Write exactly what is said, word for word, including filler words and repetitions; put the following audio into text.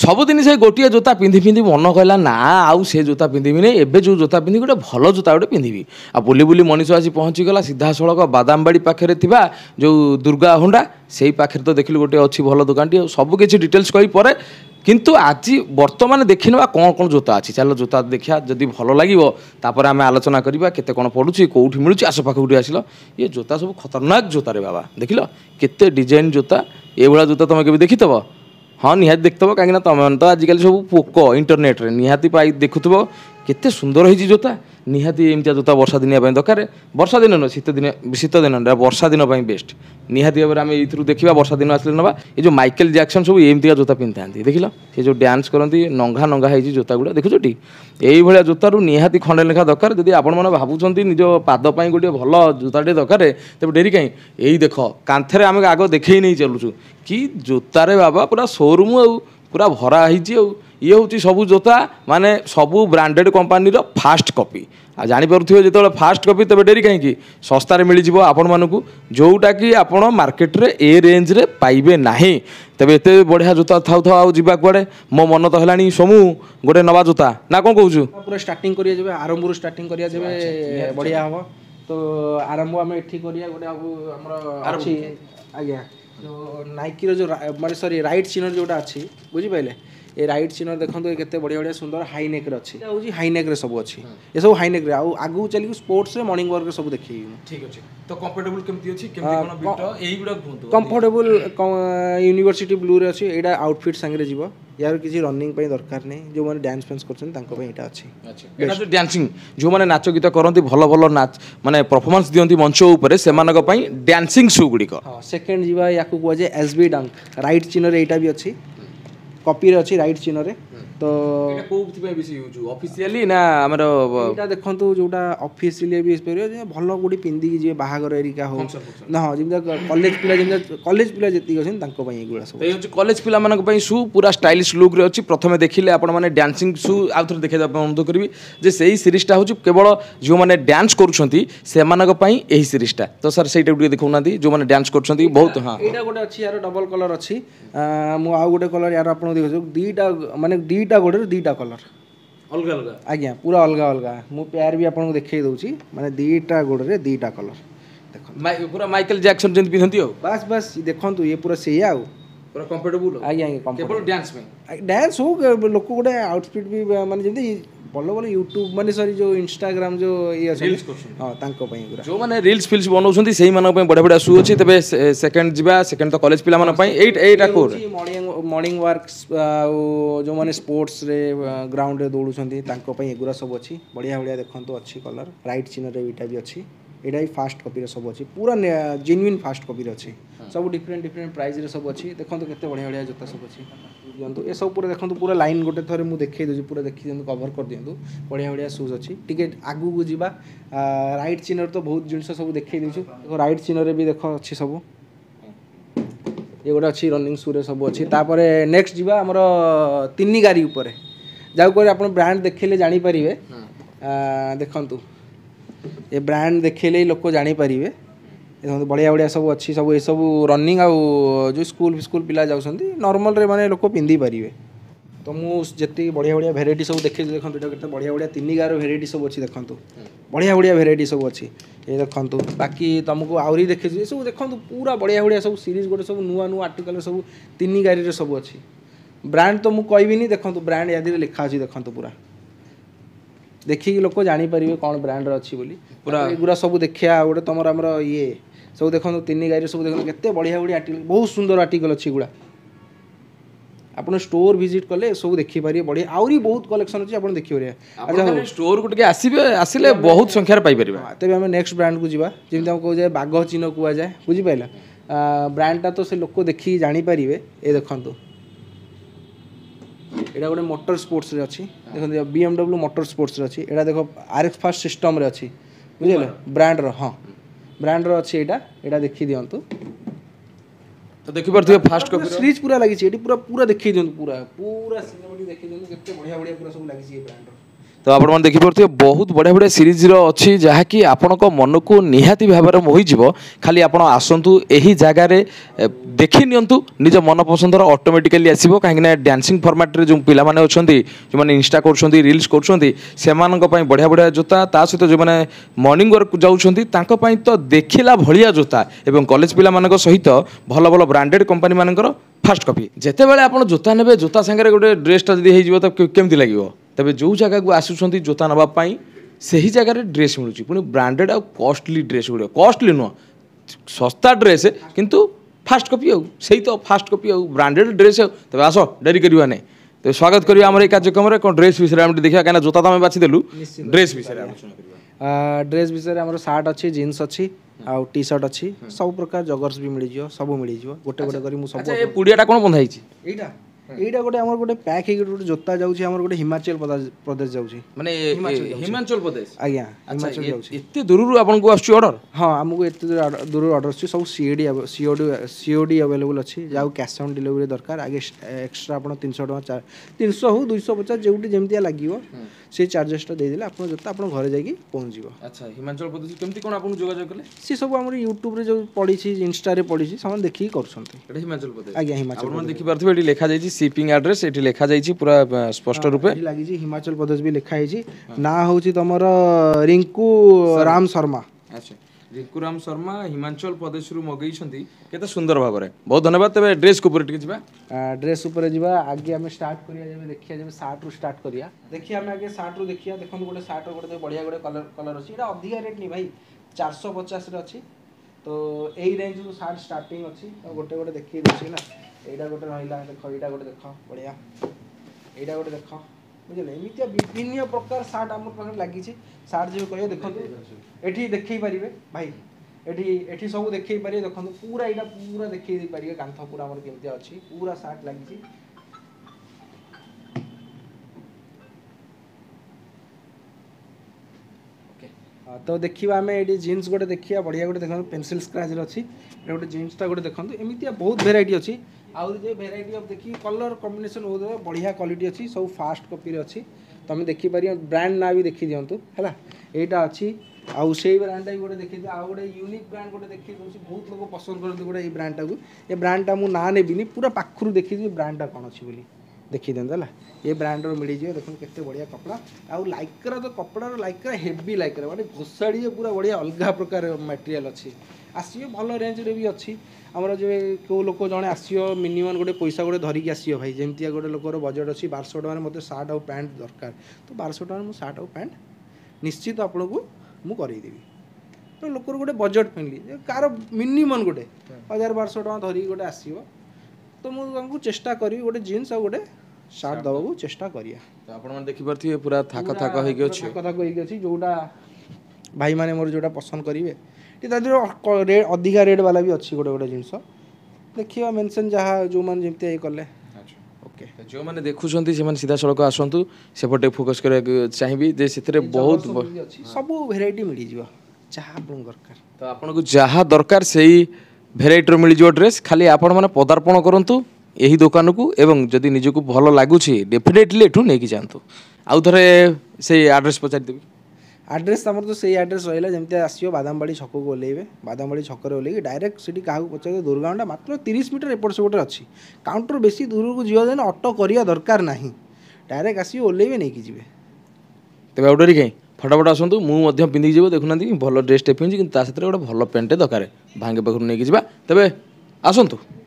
सबुदिन से गोटे जोता पिंधि पिंधि मन कहला ना आउ से जोता पिंधिबि नहीं एबे जो जोता पिंधि गोटे भल जोता गोटे पिंधिबि आ बुली बुली मनीष आसी पहुँचीगला सीधा सड़क बादामबाड़ी पाखे थिबा जो दुर्गा होंडा से पाखे तो देखिल गोटे अच्छी भल दुकानटी सब किसी डिटेल्स कही पर किंतु आज बर्तमान देखिना कौन कौन जोता अच्छी चलो जोता देखा जदि भल लगे तापर आम आलोचना करवा केते कौन पड़ुची कौटी मिलूँ आस पाख उठी आसिल ये जोता सब खतरनाक जोता रे बाबा देख केते डिजाइन जोता ये भाया जोता तुम के देखिथब हाँ निहाती देखुव कहीं तुम तो आजिकल सब पोक इंटरनेट रे निहाती पाई देखुव केते सुंदर होती जोता निहाती एमती जोता वर्षा दिनिया दरकार वर्षा दिन नुह शीत दिन शीत दिन वर्षा दिन बेस्ट निहाती भाव में आम ये देखा वर्षा दिन आसले ना ये जो माइकेल जैक्सन सब एमती जोता पिंधि देख सी जो डांस करती नंगा नंगा है जोता गुड़ा देखुछटी यही जोतारू निहाती खंडे लेखा दरकार जदि आपण मैंने भावुं निज पादपाई गोटे भल जोताटे दरकार तेज डेरी कहीं यही देख कांथरे आम आग देखे नहीं चलुचु कि जोतारे बाबा पूरा शोरूम आउ पूरा भरा हो ये हूँ सबू जोता माने सबू ब्रांडेड कंपनी रो फास्ट कॉपी आ जानीपे जो फास्ट कॉपी तब डेरी कहीं सस्तार मिल आपण मानक जोटा कि आपण मार्केट रे ए रेंज रे पाइबे नाही तबे एते बढ़िया जोता थाउ थाउ आउ जीवा कुआडे मो मन तो हेलानी समू गोटे नवा जोता ना कौन कहूँ पूरा स्टार्टिंग करिया जेबे आरंभ स्टार्टिंग करिया जेबे बढ़िया हम तो आरंभ आम एठी करिया गोटे हमर अछि आज्ञा जो नाइकी रो जो माने सॉरी राइट चिनर जोटा अछि बुझी पाइले ये राइट चिनर देखो केते बढ़िया बढ़िया सुंदर हाई नेक रे अछि हूँ हाई नेक रे सब अछि ये सब हाई नेक रे आगु चली स्पोर्ट्स रे मॉर्निंग वर्क रे सब देखी ठीक अछि तो कंफर्टेबल केमती अछि केमती कोन बिट एही गुडा कहंतु कंफर्टेबल यूनिवर्सिटी ब्लू रे अछि एडा आउटफिट संगे रे जीवो यार किसी रनिंग पई दरकार नै जो माने डांस फैंस करछन तांको पई एटा अछि अच्छा एटा जो डांसिंग जो माने नाच गीत करंती भलो भलो नाच माने परफॉर्मेंस दियंती मंच ऊपर सेमानक पई डांसिंग शू गुडी को हां सेकंड जीवा याकू को जे एसबी डंक राइट चिनर एटा भी अछि कॉपी रे अछि राइट चिनर रे तो एटा कोथि पे बेसी यूज ऑफिशियली ना हमर एटा देखंतु जोटा ऑफिशियली भी स्पेरियो जे भलो गुडी पिंदी की जे बाहागर एरिका हो ना हां जिम कॉलेज पिला जिम कॉलेज पिला जति गछन तांको पई एगुडा सब ए होची कॉलेज पिला मानक पई शू पूरा स्टाइलिश लुक रे अछि प्रथमे देखिले आपण माने डांसिंग शू आउथर देखे अनुरोध करबी जे सेही सीरीज टा होची केवल जो माने डांस करूछंती से मानक पई एही सीरीज टा तो सर सेटा गुडी देखौ नादी जो माने डांस करूछंती बहुत हां एटा गोटे अछि यार डबल कलर अछि मु आ गोटे कलर यार आपण देखो दीटा माने दीटा गोटे दीटा कलर अलग अलग आज्ञा पूरा अलग अलग मु प्यार भी आपन को देखै दउची माने दीटा गोटे रे दीटा कलर देखो पूरा माइकल जैक्सन जंत पिथंती हो बस बस देखंतु ये पूरा सेया हो पूरा कंफर्टेबल आज्ञा केवल डांस में डांस हो लोक गोटे आउटफिट भी माने जंती भल भल यूट्यूब माने सॉरी जो इंस्टाग्राम जो ये रील्स हां तांको पई पूरा जो माने रील्स फिल्स बनाउछंती सेही मानक पई बडा बडा शू अछि तबे सेकंड जिबा सेकंड तो कॉलेज पिला मानक पई एट एटा कोर मॉर्निंग मॉर्निंग वर्क्स जो माने स्पोर्ट्स रे ग्राउंड रे दौड़ुछंती तांको पई एगुरा सब अछि बढ़िया बढ़िया देखंतु अछि कलर राइट चिनर रे एटा भी अछि एटा ही फास्ट कॉपी रे सब अछि पूरा जेन्युइन फास्ट कॉपी रे अछि सब डिफरेंट डिफरेंट प्राइस रे सब अछि देखंतु केते बढ़िया बढ़िया जोता सब अछि दियंतु ए सब पूरा देखंतु पूरा लाइन गोटे थरे मु देखै दउची पूरा देखि दियंतु कवर कर दियंतु बढ़िया बढ़िया शूज अछि टिके आगु को जीवा राइट चिनर तो बहुत जिंस सब देखै दउची देखो राइट चिनर रे भी देखो अछि सब ये गोटे अच्छी रनिंग शू रे सब अच्छी तापर नेक्स्ट जीवा हमर तिनी गाड़ी ऊपर जाउ कर आपण ब्रांड देखले जानि परिबे देखंतु ये ब्रांड देखले लोक जानि परिबे देखंतु बढ़िया बढ़िया सब अच्छी सब ए सब रनिंग आ जो स्कूल स्कूल पिला जाउसंती नॉर्मल रे माने लोक पिंदी परिबे तो मु जति बढ़िया बढ़िया वेराइटी सब देखे देखंतु एटा केते बढ़िया बढ़िया तिनी गारो वेराइटी सब अच्छी देखंतु बढ़िया बढ़िया वेराइटी सब अच्छी ये देखंतु बाकी तुमको आउरी देखे सब देखंतु पूरा बढ़िया बढ़िया सब सीरीज गोटे सब नुआ नुआ आर्टिकल सब तिनी गाड़ी रे सब अच्छी ब्रांड तो मु कहबी नहीं देखंतु ब्रांड यादी लिखा अछि देखंतु पूरा देखि लोक जानि परिबे कोन ब्रांड रे अछि बोली पूरा एगुरा सब देखिया गोटे तमर हमर ये सब देखंतु तिनी गाड़ी सब देखंतु केते बढ़िया बढ़िया आर्टिकल बहुत सुंदर आर्टिकल अछि गुडा आपण स्टोर विजिट कले सब देखि पारिए बढ़िया आउरी बहुत कलेक्शन अछि आपण देखि पारिए अच्छा स्टोर को के आसीबे आसीले बहुत संख्या रे पाई परिबे तबे हम नेक्स्ट ब्रांड को जीवा जेमि हम कहू जाय बागो चिन्ह कुआ जाय बुझि पाइला ब्रांड ता तो से लोक देखि जानि पारिबे ए देखंतु एटा गोटे मोटर स्पोर्ट्स रे अछि देखंतु बीएमडब्ल्यू मोटर स्पोर्ट्स रे अछि एटा देखो आरएक्स फास्ट सिस्टम रे अछि बुझिले ब्रांड रो हां ब्रांड रो अछि एटा एटा देखि दियंतु तो देखि परथियो फास्ट कॉपी सीरीज पूरा लागि छी एटी पूरा पूरा देखि दियंतु पूरा पूरा सिनेमेटिक देखि दियंतु केते बढ़िया बढ़िया पूरा सब लागि छी ए ब्रांड रो तो आपण मैंने देखिपे बहुत बढ़िया बढ़िया सीरीज अच्छी जहाँकि आपण मन को निहाती भाव में मोहिज खाली आप आसतु यही जगार देखी नियंतु निज मन पसंदर ऑटोमेटिकली आसो कहीं डांसिंग फॉर्मेट रे जो पिला माने अछंती जो माने इंस्टा करछंती रील्स करछंती सेमानक पई बढ़िया बढ़िया जोता ता सहित जो माने मॉर्निंग वर्क जाउछंती तांको पई तो देखिला भलिया जोता एवं कॉलेज पिला मानक सहित भल भल ब्रांडेड कंपनी मानकर फास्ट कॉपी जेते बेले आपण जोता नेबे जोता संगे गोटे ड्रेसटा जदी हेजिवो त केमति लागिवो तबे जो जगह को आसुछंती जोता नबा पाई सही जगह ड्रेस मिलुची पुनी ब्रांडेड आ कॉस्टली ड्रेस गुड़े कॉस्टली नुह सस्ता ड्रेस किंतु फास्ट कॉपी आउ सही तो फास्ट कॉपी आउ ब्रांडेड ड्रेस आउ तबे आसो डेरी करवा नहीं तो स्वागत करिया हमर ए कार्यक्रम रे कोन ड्रेस विषय हम देखिया काना जोता तमे बाछि देलु ड्रेस विषय आलोचना करिया ड्रेस विषय हमर शर्ट अछि जीन्स अछि आ टी शर्ट अछि सब प्रकार जगर्स भी मिली जियो सब मिली जियो गोटे गोटे करी मु सब अच्छा ए पुडियाटा कोन बंधाई छि एटा एटा गोटे हमर गोटे पैक हे गोटे जोता जाउछि हमर गोटे हिमाचल प्रदेश जाउछि माने हिमाचल प्रदेश आज्ञा हिमाचल जाउछि एते दूररु आपन को आछी ऑर्डर हां हमको एते दूर ऑर्डर अछि सब सीओडी सीओडी सीओडी अवेलेबल अछि जाउ कैश ऑन डिलीवरी दरकार आगे एक्स्ट्रा आपन तीन सौ टका तीन सौ हो दो सौ पचास जेउटी जेमतिया लागिवो से चार्जेस टा दे देले आपन जोता आपन घरे जाई की पहुंच जिवो अच्छा हिमाचल प्रदेश केमति कोन आपन जोगाजोग कले से सब हमर YouTube रे जो पड़ी छी इंस्टा रे पड़ी छी समान देखि करछंती एटा हिमाचल प्रदेश आज्ञा हिमाचल आपन देखि परथबे एटी लेखा जाई छी शिपिंग एड्रेस एटी लेखा जाई छी पूरा स्पष्ट रूपे एटी लागी छी हिमाचल प्रदेश भी लेखा है छी ना होची तमर रिंकू राम शर्मा अच्छा रिंकू राम शर्मा हिमाचल प्रदेश रु मगई छंती केते सुंदर भाव रे बहुत धन्यवाद तबे ड्रेस को ऊपर टिके जिबा ड्रेस ऊपर जिबा आगे हम स्टार्ट करिया जेबे देखिया जेबे शर्ट रु स्टार्ट करिया देखिया हम आगे शर्ट रु देखिया देखन गोटे शर्ट गोटे बढ़िया गोटे कलर कलर अछि एटा अधिका रेट नहीं भाई चार सौ पचास रे अछि तो एई रेंज रु शर्ट स्टार्टिंग अछि गोटे गोटे देखि दछि ना एटा गोटे रहिला देखो एटा गोटे देखो बढ़िया एटा गोटे देखो बुझले एमितिया विभिन्न प्रकार शर्ट हमर पाखे लागि छी शर्ट जे कहियो देखंतु एठी देखै परिबे भाई एठी एठी सब देखै परिबे देखंतु पूरा एटा पूरा देखै दि परिबे कांथ पूरा हमर केमतिया अछि पूरा शर्ट लागि छी ओके तो देखिबा हमें एडी जीन्स गोटे देखिया बढ़िया गोटे देखंतु पेंसिल स्क्रैच रे अछि एटा गोटे जीन्स ता गोटे देखंतु एमितिया बहुत वेराइटी अछि आउर जे वेराइटी ऑफ देखि कलर कॉम्बिनेशन बहुत बढ़िया क्वालिटी अछि सब फास्ट कॉपी रे अछि तमे देखि पारियो ब्रांड ना भी देखि दियंतु हैला एटा अछि आउ सेही ब्रांड टाइ गोटे देखि आ गोटे यूनिक ब्रांड गोटे देखि दोछि बहुत लोग पसंद करते गोटे ए ब्रांड टाकू ए ब्रांड टा मु ना नेबिनी पूरा पाखरु देखि जे ब्रांड टा कोन अछि बोली देखि देन हैला ए ब्रांड रो मिली जे देखन केते बढ़िया कपड़ा आउ लाइक्रा तो कपड़ा रो लाइक्रा हेवी लाइक्रा माने घोसाडी जे पूरा बढ़िया अलगा प्रकार मटेरियल अछि आसियो भलो रेंज रे भी अछि हमर जे को लोक जणे आसियो मिनिमम गोटे पैसा गोटे धरिक आसियो भाई जेमतिया गोटे लोकर बजेट अछि बारह सौ टका मते शर्ट और पैंट दरकार तो बारह सौ टका मु शर्ट और पैंट निश्चित आपन को मु करै देबी तो लोकर गोटे बजेट फ्रेंडली कार मिनिमम गोटे हजार बारह सौ टका धरिक गोटे आसियो तो मु हमको चेष्टा करी गोटे जीन्स और गोटे शर्ट दबाबू चेष्टा करिया तो आपण मन देखि परथि पूरा थाका थाका होई गयो छी थाका थाका होई गयो छी जोटा भाई माने मोर जोटा पसंद करिवे रे अधिका रेट वाला भी अच्छी गोटे गोटे जिनस देखिए मेंशन जहाँ जो मन जमते ये कले ओके जो माने देखुछंती से माने सीधा सड़क आसंतु सेपटे फोकस करे चाहिबी जे सेतरे बहुत सब वेराइटी मिली जिवो जहाँ आपन दरकार तो आपन को जहाँ दरकार सेही वेराइटी रो मिली जिवो ड्रेस खाली आपन माने पदार्पण करंतु यही दुकान को एवं जदि निजको भलो लागुछि डेफिनेटली एठू नेकी जानतु आउ थरे से एड्रेस पचार देबी एड्रेस आमर तो सही एड्रेस रहा जमी आसो बादामबाड़ी छक को ओल्ले बादामबाड़ी छक ओल्ल डायरेक्ट सी क्या पचार दुर्गावंटा मात्र तीस मीटर एपट सेपटे अच्छी काउंटर बेसी दूर को जीवा ऑटो करिया दरकार नहीं डायरेक्ट आसी ओल्ले नहीं जी तेज आउटरी कहीं फटाफट आसतु मुझे पिंधिक जीव देखुना भल ड्रेसटे पिंधि कि गोटे भल पेंटे दरकार भांगे पाखर नहीं तेज आसतु।